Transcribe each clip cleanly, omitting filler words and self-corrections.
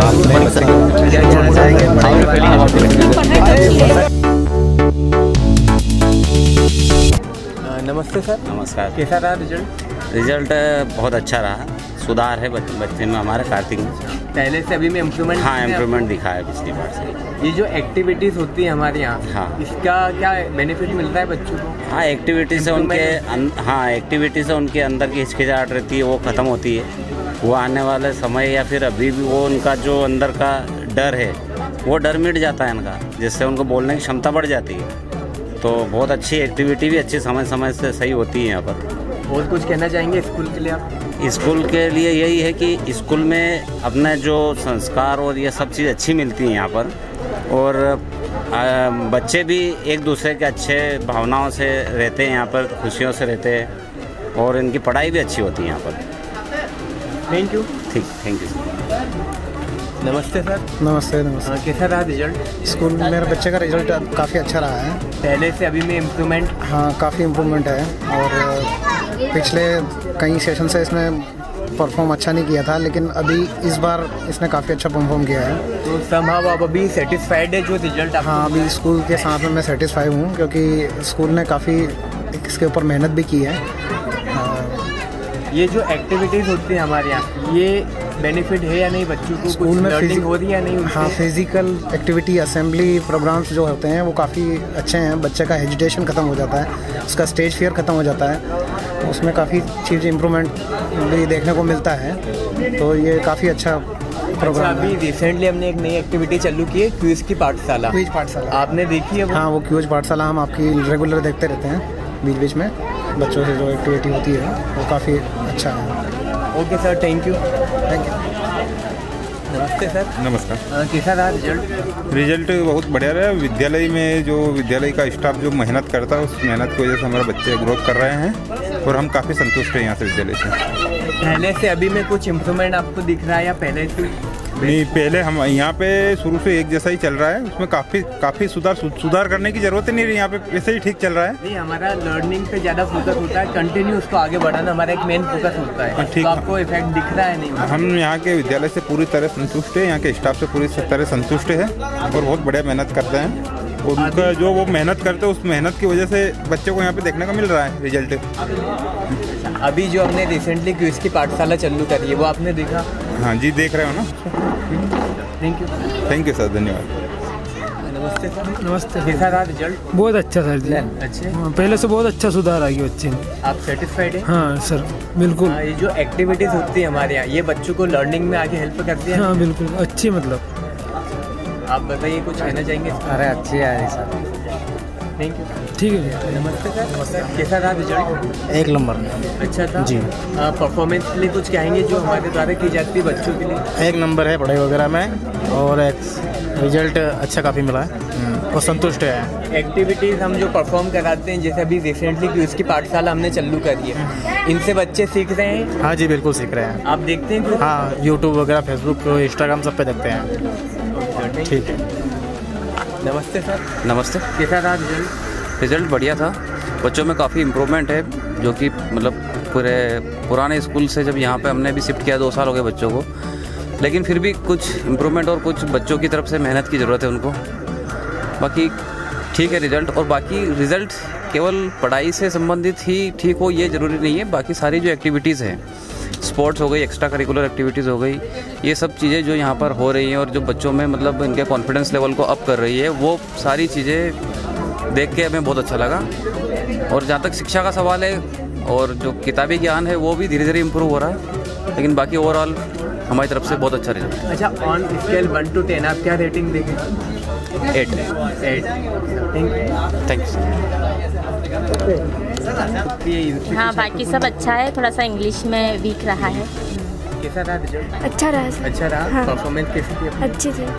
नमस्ते सर। नमस्कार। कैसा रहा रिजल्ट? रिजल्ट बहुत अच्छा रहा, सुधार है बच्चे में हमारे कार्तिक में। पहले से अभी में इम्प्रूवमेंट? हाँ, इम्प्रूवमेंट दिखा है पिछली बार से। ये जो एक्टिविटीज़ होती है हमारे यहाँ, हाँ, इसका क्या बेनिफिट मिलता है बच्चों को? हाँ, एक्टिविटी से उनके अंदर की हिचकिचाहट रहती है वो ख़त्म होती है। वो आने वाले समय या फिर अभी भी वो उनका जो अंदर का डर है वो डर मिट जाता है इनका, जिससे उनको बोलने की क्षमता बढ़ जाती है। तो बहुत अच्छी एक्टिविटी भी अच्छी समय समय से सही होती है यहाँ पर। और कुछ कहना चाहेंगे स्कूल के लिए आप? स्कूल के लिए यही है कि स्कूल में अपने जो संस्कार और ये सब चीज़ अच्छी मिलती है यहाँ पर, और बच्चे भी एक दूसरे के अच्छे भावनाओं से रहते हैं यहाँ पर, खुशियों से रहते हैं, और इनकी पढ़ाई भी अच्छी होती है यहाँ पर। Thank you. ठीक, थैंक यू। नमस्ते सर। नमस्ते। नमस्ते। कैसा रहा रिजल्ट? स्कूल में मेरे बच्चे का रिजल्ट काफ़ी अच्छा रहा है। पहले से अभी में इम्प्रूवमेंट? हाँ, काफ़ी इम्प्रूवमेंट है, और पिछले कई सेशन से इसने परफॉर्म अच्छा नहीं किया था, लेकिन अभी इस बार इसने काफ़ी अच्छा परफॉर्म किया है। तो समहाउ आप अभी सेटिस्फाइड है जो रिजल्ट? हाँ, अभी स्कूल के साथ में मैं सेटिस्फाई हूँ, क्योंकि स्कूल ने काफ़ी इसके ऊपर मेहनत भी की है। ये जो एक्टिविटीज़ होती है हमारे यहाँ, ये बेनिफिट है या नहीं बच्चों को? स्कूल में लर्निंग हो रही है या नहीं? हाँ, फिजिकल एक्टिविटी, असेंबली प्रोग्राम्स जो होते हैं वो काफ़ी अच्छे हैं। बच्चे का हेजिटेशन ख़त्म हो जाता है, उसका स्टेज फियर ख़त्म हो जाता है, उसमें काफ़ी चीज़ इम्प्रूवमेंट भी देखने को मिलता है। तो ये काफ़ी अच्छा प्रोग्राम अभी रिसेंटली हमने एक नई एक्टिविटी चालू की है, क्विज की पाठशाला। क्विज पाठशाला आपने देखी है वो? हाँ, वो क्विज पाठशाला हम आपकी रेगुलर देखते रहते हैं, बीच बीच में बच्चों से जो एक्टिविटी होती है वो काफ़ी अच्छा है। Okay sir, thank you. Thank you. नमस्ते सर। नमस्कार। कैसा रहा रिजल्ट? रिजल्ट बहुत बढ़िया रहा है। विद्यालय में जो विद्यालय का स्टाफ जो मेहनत करता है, उस मेहनत की वजह से हमारे बच्चे ग्रोथ कर रहे हैं, और हम काफ़ी संतुष्ट हैं यहाँ से, विद्यालय से। पहले से अभी में कुछ इम्प्रूवमेंट आपको दिख रहा है या पहले से? नहीं, पहले हम यहाँ पे शुरू से एक जैसा ही चल रहा है, उसमें काफ़ी सुधार करने की ज़रूरत ही नहीं रही। यहाँ पे वैसे ही ठीक चल रहा है। नहीं, हमारा लर्निंग पे ज़्यादा फोकस होता है, कंटिन्यू उसको आगे बढ़ाना हमारा एक मेन फोकस होता है। ठीक। तो आपको इफेक्ट दिख रहा है? नहीं, हम यहाँ के विद्यालय से पूरी तरह संतुष्ट है, यहाँ के स्टाफ से पूरी तरह संतुष्ट है, और बहुत बढ़िया मेहनत करते हैं। और उनका जो वो मेहनत करते हैं, उस मेहनत की वजह से बच्चों को यहाँ पे देखने को मिल रहा है रिजल्ट। अभी जो हमने रिसेंटली क्विज की पाठशाला चालू करी है, वो आपने देखा? हाँ जी, देख रहे हो ना। Thank you. Thank you sir, धन्यवाद। नमस्ते सर। नमस्ते। कैसा रहा रिजल्ट? बहुत अच्छा सर जी। अच्छे। हाँ, पहले से बहुत अच्छा सुधार आ गया बच्चे में। आप सेटिस्फाइड है? हाँ सर, बिल्कुल। ये जो एक्टिविटीज़ होती है हमारे यहाँ, ये बच्चों को लर्निंग में आगे हेल्प करती है? हाँ बिल्कुल, अच्छी। मतलब आप बताइए, कुछ कहना चाहेंगे? अरे अच्छी है सर। Thank you. ठीक है। नमस्ते सर। नमस्ते। कैसा रहा रिजल्ट? एक नंबर। अच्छा था जी। परफॉर्मेंस के लिए कुछ कहेंगे जो हमारे द्वारा की जाती है बच्चों के लिए? एक नंबर है पढ़ाई वगैरह में, और एक रिजल्ट अच्छा काफ़ी मिला है, और संतुष्ट है। एक्टिविटीज़ हम जो परफॉर्म कराते हैं, जैसे अभी रिसेंटली क्विज की पाठशाला हमने चालू करी है, इनसे बच्चे सीख रहे हैं? हाँ जी, बिल्कुल सीख रहे हैं। आप देखते हैं? हाँ, यूट्यूब वगैरह, फेसबुक, इंस्टाग्राम सब पे देखते हैं। ठीक है। नमस्ते सर। नमस्ते। कैसा रहा रिजल्ट? रिजल्ट बढ़िया था, बच्चों में काफ़ी इम्प्रूवमेंट है, जो कि मतलब पूरे पुराने स्कूल से जब यहाँ पे हमने भी शिफ्ट किया, 2 साल हो गए बच्चों को, लेकिन फिर भी कुछ इम्प्रूवमेंट और कुछ बच्चों की तरफ से मेहनत की ज़रूरत है उनको। बाकी ठीक है रिज़ल्ट, और बाकी रिज़ल्ट केवल पढ़ाई से संबंधित ही ठीक हो ये ज़रूरी नहीं है। बाकी सारी जो एक्टिविटीज़ हैं, स्पोर्ट्स हो गई, एक्स्ट्रा करिकुलर एक्टिविटीज़ हो गई, ये सब चीज़ें जो यहाँ पर हो रही हैं और जो बच्चों में मतलब इनके कॉन्फिडेंस लेवल को अप कर रही है, वो सारी चीज़ें देख के हमें बहुत अच्छा लगा। और जहाँ तक शिक्षा का सवाल है और जो किताबी ज्ञान है, वो भी धीरे धीरे इम्प्रूव हो रहा है, लेकिन बाकी ओवरऑल हमारी तरफ से बहुत अच्छा रिजल्ट है। अच्छा, ऑन स्केल 1 to 10 आप क्या रेटिंग देंगे? 8। Thank you. हाँ, बाकी सब अच्छा है, थोड़ा सा इंग्लिश में वीक रहा है। कैसा रहा रिजल्ट? अच्छा रहा सर। अच्छा रहा। हाँ। परफॉर्मेंस कैसी थी? अच्छी थी।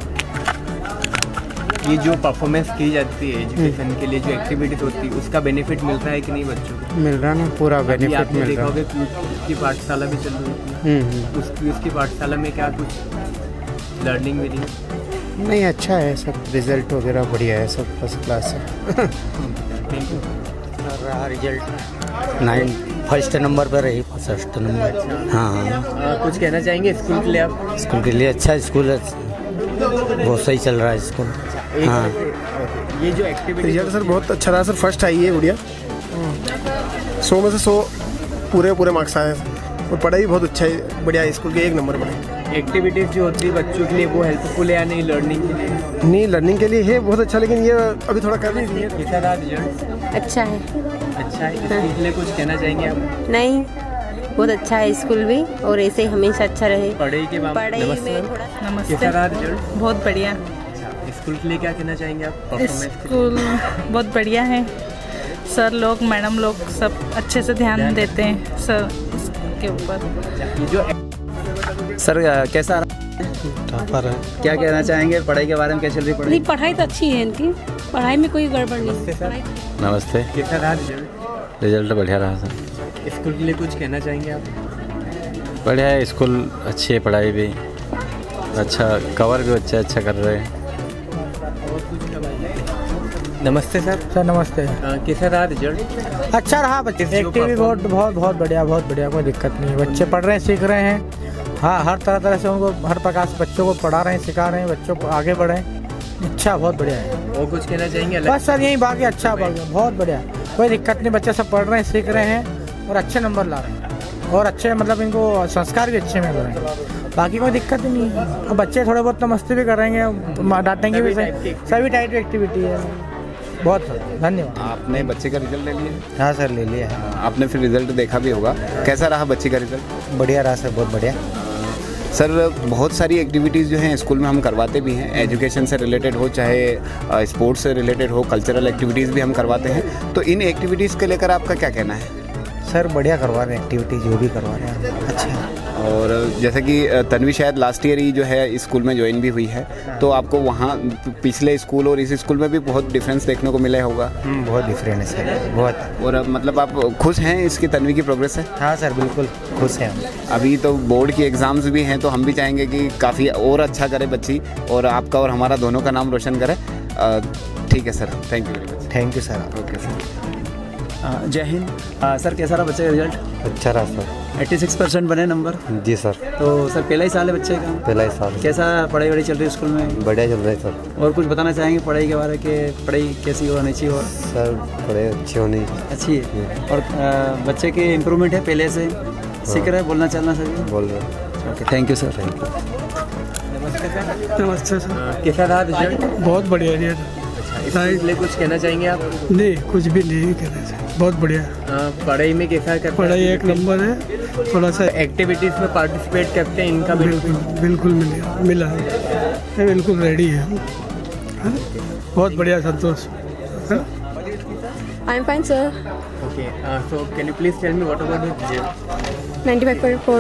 ये जो परफॉर्मेंस की जाती है एजुकेशन के लिए, जो एक्टिविटीज होती है, उसका बेनिफिट मिलता है कि नहीं बच्चों को? मिल रहा ना, पूरा बेनिफिट मिल रहा है। देखोगे क्विज की पाठशाला भी चल रही है, उस क्विज की पाठशाला में क्या कुछ लर्निंग मिली? नहीं, अच्छा है सब, रिजल्ट वगैरह बढ़िया है, सब फर्स्ट क्लास है। Thank you. रहा रिजल्ट 9 फर्स्ट नंबर पर रही, फर्स्ट नंबर। हाँ। कुछ कहना चाहेंगे स्कूल के लिए आप? स्कूल के लिए अच्छा स्कूल है, बहुत सही चल रहा है स्कूल। हाँ। ये जो एक्टिविटी रिजल्ट सर बहुत अच्छा रहा सर, फर्स्ट आई है गुड़िया, 100 में से 100 पूरे मार्क्स आए और पढ़ाई बहुत अच्छा है, बढ़िया है, स्कूल के 1 नंबर पढ़ाई। एक्टिविटीज़ जो होती है बच्चों के लिए वो हेल्पफुल है या नहीं लर्निंग के लिए? नहीं, लर्निंग के लिए है बहुत अच्छा, लेकिन ये अभी थोड़ा कर रही है। कैसा रहा रिजल्ट? अच्छा है। अच्छा है। स्कूल के लिए कुछ कहना चाहेंगे आप? नहीं, बहुत अच्छा है स्कूल भी, और ऐसे ही हमेशा अच्छा रहे। पढ़ाई के पढ़ाई में थोड़ा। कैसा रहा रिजल्ट? बहुत बढ़िया। स्कूल के लिए क्या कहना चाहेंगे आप? परफॉर्मेंस स्कूल बहुत बढ़िया है, सर लोग मैडम लोग सब अच्छे से ध्यान देते हैं सर के ऊपर। सर कैसा टॉपर है। क्या कहना चाहेंगे पढ़ाई के बारे में, कैसे चल रही पढ़ाई? नहीं, पढ़ाई तो अच्छी है इनकी, पढ़ाई में कोई गड़बड़ नहीं। नमस्ते। कैसा रहा रिजल्ट? रिजल्ट बढ़िया रहा सर। स्कूल के लिए कुछ कहना चाहेंगे आप? बढ़िया है स्कूल, अच्छी है पढ़ाई भी, अच्छा कवर भी अच्छा कर रहे हैं। नमस्ते सर। सर नमस्ते। कैसा रहा रिजल्ट? अच्छा रहा, बच्चे एक्टिविटी बहुत बढ़िया, कोई दिक्कत नहीं है। बच्चे पढ़ रहे हैं, सीख रहे हैं। हाँ, हर तरह से उनको, हर प्रकार से बच्चों को पढ़ा रहे हैं, सिखा रहे हैं, बच्चों को आगे बढ़े। अच्छा, बहुत बढ़िया है। और कुछ कहना चाहेंगे? बस सर यही बाकी अच्छा, बहुत बढ़िया, कोई दिक्कत नहीं। बच्चे सब पढ़ रहे हैं, सीख रहे हैं और अच्छे नंबर ला रहे हैं, और अच्छे मतलब इनको संस्कार भी अच्छे मिल रहे हैं, बाकी कोई दिक्कत ही नहीं है। बच्चे थोड़े बहुत तो मस्ती भी करेंगे, डांटेंगे भी, सभी टाइप की एक्टिविटी है। बहुत धन्यवाद। आपने बच्चे का रिजल्ट ले लिया? हाँ सर, ले लिया है। आपने फिर रिजल्ट देखा भी होगा, कैसा रहा बच्चे का रिजल्ट? बढ़िया रहा सर, बहुत बढ़िया। सर बहुत सारी एक्टिविटीज़ जो हैं स्कूल में हम करवाते भी हैं, एजुकेशन से रिलेटेड हो चाहे स्पोर्ट्स से रिलेटेड हो, कल्चरल एक्टिविटीज़ भी हम करवाते हैं, तो इन एक्टिविटीज़ को लेकर आपका क्या कहना है? सर बढ़िया करवा रहे हैं एक्टिविटी, जो भी करवा रहे हैं अच्छा है। और जैसे कि तन्वी शायद लास्ट ईयर ही जो है इस स्कूल में ज्वाइन भी हुई है, तो आपको वहाँ पिछले स्कूल और इस स्कूल में भी बहुत डिफरेंस देखने को मिला होगा? बहुत डिफरेंट है सर, बहुत। और मतलब आप खुश हैं इसकी, तन्वी की प्रोग्रेस से? हाँ सर, बिल्कुल खुश हैं हम। अभी तो बोर्ड की एग्ज़ाम्स भी हैं, तो हम भी चाहेंगे कि काफ़ी और अच्छा करे बच्ची, और आपका और हमारा दोनों का नाम रोशन करे। ठीक है sir, thank you very much. Thank you sir. Okay sir. जय हिंद। सर कैसा रहा बच्चे का रिजल्ट? अच्छा रहा सर। 86% बने नंबर? जी सर। तो सर पहला ही साल है बच्चे का? पहला ही साल। कैसा पढ़ाई वढ़ाई चल रही है स्कूल में? बढ़िया चल रहा है सर। और कुछ बताना चाहेंगे पढ़ाई के बारे में, पढ़ाई कैसी होनी चाहिए? और सर पढ़ाई अच्छी होनी अच्छी है। और बच्चे की इम्प्रूवमेंट है पहले से, सीख रहे हैं बोलना चलना सर? बोल रहे। Okay, thank you sir. Thank you. नमस्ते सर। नमस्ते सर। कैसा रहा रिजल्ट? बहुत बढ़िया रिजल्ट। इसलिए कुछ कहना चाहेंगे आप? नहीं, कुछ भी नहीं कहना चाहिए, बहुत बढ़िया। पढ़ाई में कैसा करते हैं? पढ़ाई 1 नंबर है। थोड़ा सा एक्टिविटीज़ में पार्टिसिपेट करते हैं, इनका बिल्कुल मिला है, बिल्कुल रेडी है। बहुत बढ़िया, Santosh. I am fine sir. Okay, so can you please tell me what about your result? 95.4।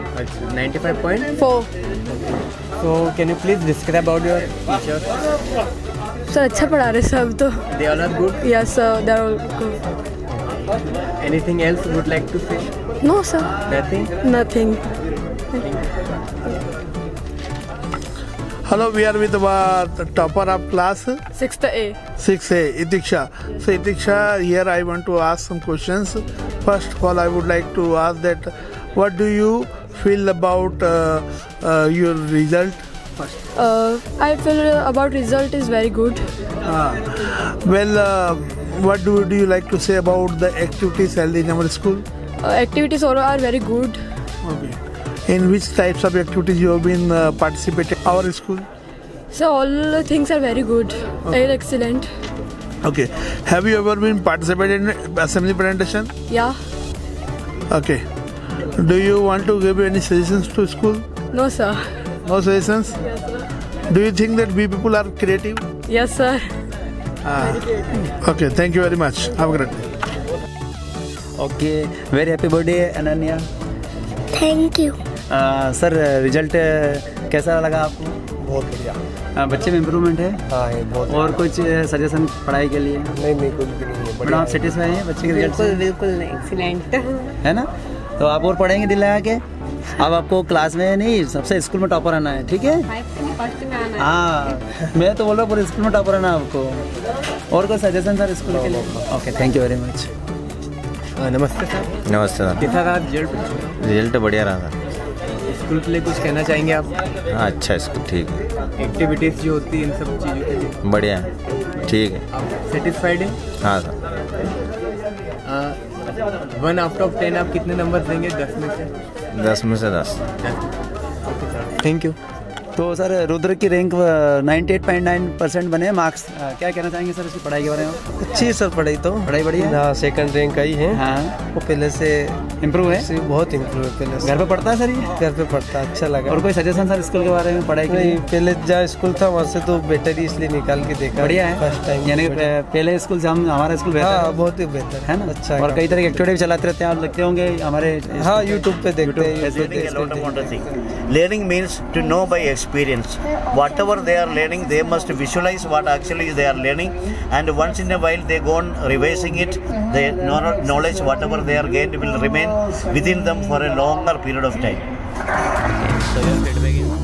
95.4। So can you please describe about your teacher? Sir अच्छा पढ़ा रहे सब तो। They all are good? Yes sir, they are all good. Anything else you would like to say? No sir. Nothing? Nothing. Hello, we are with our topper of class 6th A. 6A, Itiksha. So Itiksha, here I want to ask some questions. First of all, I would like to ask that what do you feel about your result? I feel about result is very good. What do you like to say about the activities held in our school? Activities all are very good. Okay. In which types of activities you have been participating in our school? So all things are very good. Very excellent. Okay. Have you ever been participated in assembly presentation? Yeah. Okay. Do you want to give any suggestions to school? No sir. No suggestions? Yes sir. Do you think that we people are creative? Yes sir. Okay, thank you very much. Have a great day. ओके, very happy birthday Ananya. Thank you. Sir result कैसा लगा आपको? बहुत बढ़िया। बच्चे में improvement है? हाँ है बहुत। और कुछ सजेशन पढ़ाई के लिए? नहीं कुछ भी नहीं है। मैडम आप सेटिस्फाई हैं बच्चे के रिजल्ट से? बिल्कुल नहीं, एक्सीलेंट है ना? तो आप और पढ़ेंगे दिल लगा के? अब आपको क्लास में नहीं, सबसे स्कूल में टॉपर आना है, ठीक है? हाँ, मैं तो बोल रहा हूँ पूरे स्कूल में टॉपर आना है आपको। और कोई सजेशन सर स्कूल के लिए? Okay, thank you very much. नमस्ते सर। नमस्ते सर। कैसा रहा रिजल्ट? रिजल्ट बढ़िया रहा सर। स्कूल के लिए कुछ कहना चाहेंगे आप? हाँ, अच्छा स्कूल ठीक है। एक्टिविटीज़ जो होती है इन सब चीज़ों के लिए बढ़िया है, ठीक है। आप सेटिस्फाइड हैं? हाँ सर। 1 आउट ऑफ 10 आप कितने नंबर देंगे 10 में से? 10 में से 10। Thank you. तो सर रुद्र की रैंक 98.9% बने मार्क्स। क्या कहना चाहेंगे सर इसकी पढ़ाई के बारे में? अच्छी है सर पढ़ाई तो। पढ़ाई बढ़िया है? हाँ, सेकंड रैंक आई है। हाँ, वो पहले से इम्प्रूव है? बहुत इम्प्रूव है पहले से। घर पे पढ़ता है सर ये? घर पे पढ़ता है, अच्छा लगा। और कोई सजेशन सर स्कूल के बारे में पढ़ाई के लिए? पहले जहाँ स्कूल था वहाँ से तो बेटर ही इसलिए निकाल के देखा। बढ़िया है फर्स्ट टाइम, यानी पहले स्कूल से हमारा स्कूल बेहतर है। बहुत ही बेहतर है ना? अच्छा। और कई तरह की एक्टिविटी चलाते रहते हैं, आप देखते होंगे हमारे। हाँ, यूट्यूब पे देखते हैं। Learning means to know by experience. Whatever they are learning, they must visualize what actually they are learning, and once in a while they go on revising it. The knowledge, whatever they are gained, will remain within them for a longer period of time. So your feedback is?